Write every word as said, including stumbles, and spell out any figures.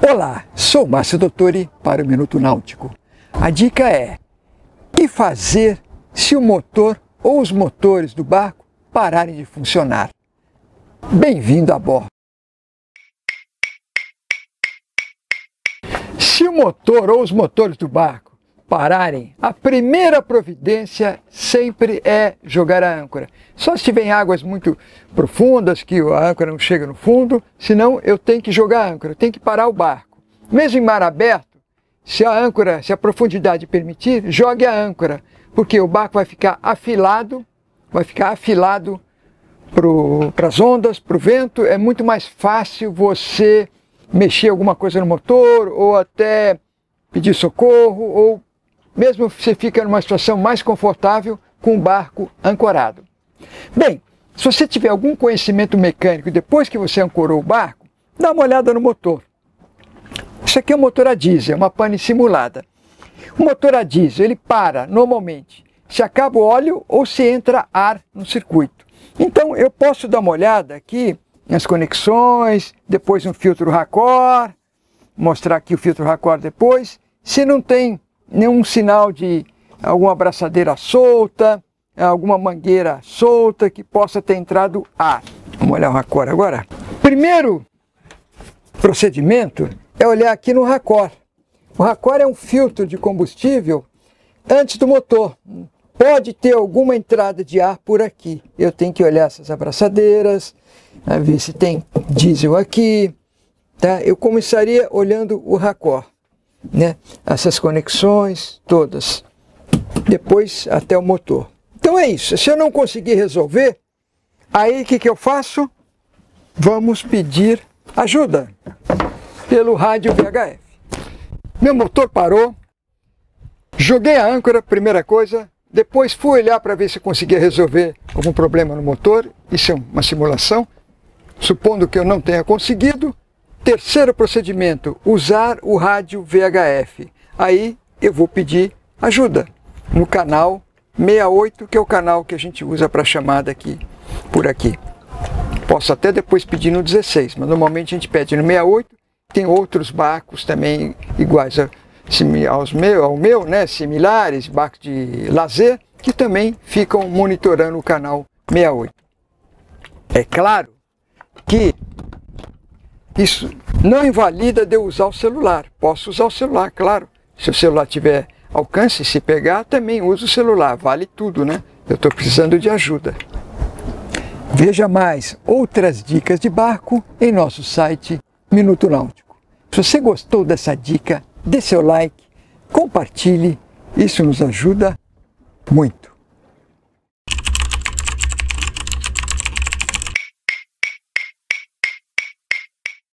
Olá, sou Márcio Dottore para o Minuto Náutico. A dica é: o que fazer se o motor ou os motores do barco pararem de funcionar? Bem-vindo a bordo! Se o motor ou os motores do barco pararem, a primeira providência sempre é jogar a âncora. Só se tiver águas muito profundas, que a âncora não chega no fundo, senão eu tenho que jogar a âncora, eu tenho que parar o barco. Mesmo em mar aberto, se a âncora, se a profundidade permitir, jogue a âncora, porque o barco vai ficar afilado, vai ficar afilado para as ondas, para o vento. É muito mais fácil você mexer alguma coisa no motor, ou até pedir socorro, ou mesmo você fica numa situação mais confortável com o barco ancorado. Bem, se você tiver algum conhecimento mecânico depois que você ancorou o barco, dá uma olhada no motor. Isso aqui é um motor a diesel, é uma pane simulada. O motor a diesel, ele para normalmente se acaba o óleo ou se entra ar no circuito. Então eu posso dar uma olhada aqui nas conexões, depois no filtro Racor, mostrar aqui o filtro Racor depois, se não tem nenhum sinal de alguma abraçadeira solta, alguma mangueira solta que possa ter entrado ar. Vamos olhar o Racor agora. Primeiro procedimento é olhar aqui no Racor. O Racor é um filtro de combustível antes do motor. Pode ter alguma entrada de ar por aqui. Eu tenho que olhar essas abraçadeiras, ver se tem diesel aqui. Tá? Eu começaria olhando o Racor, né? Essas conexões todas. Depois até o motor. Então é isso. Se eu não conseguir resolver, aí o que, que eu faço? Vamos pedir ajuda pelo rádio V H F. Meu motor parou, joguei a âncora, primeira coisa, depois fui olhar para ver se conseguia resolver algum problema no motor. Isso é uma simulação, supondo que eu não tenha conseguido. Terceiro procedimento, usar o rádio V H F. Aí eu vou pedir ajuda no canal sessenta e oito, que é o canal que a gente usa para chamada aqui, por aqui. Posso até depois pedir no dezesseis, mas normalmente a gente pede no sessenta e oito. Tem outros barcos também iguais aos meu, ao meu, né, similares, barcos de lazer, que também ficam monitorando o canal sessenta e oito. É claro que isso não invalida de eu usar o celular. Posso usar o celular, claro. Se o celular tiver alcance, se pegar, também uso o celular. Vale tudo, né? Eu estou precisando de ajuda. Veja mais outras dicas de barco em nosso site Minuto Náutico. Se você gostou dessa dica, dê seu like, compartilhe. Isso nos ajuda muito.